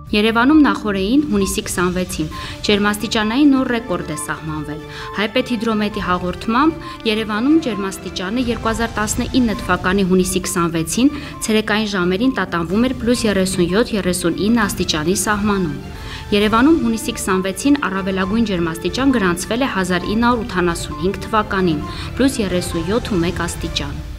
Երևանում նախօրեին հունիսի 26-ին ջերմաստիճանային նոր ռեկորդ է սահմանվել։ Հայպետհիդրոմետի հաղորդմամբ Երևանում ջերմաստիճանը 2019 թվականի հունիսի 26-ին ցերեկային ժամերին տատանվում էր +37-39 աստիճանի սահմանում։ Երևանում հունիսի 26-ին առավելագույն ջերմաստիճան գրանցվել է 1985 թվականին +37.1 աստիճան։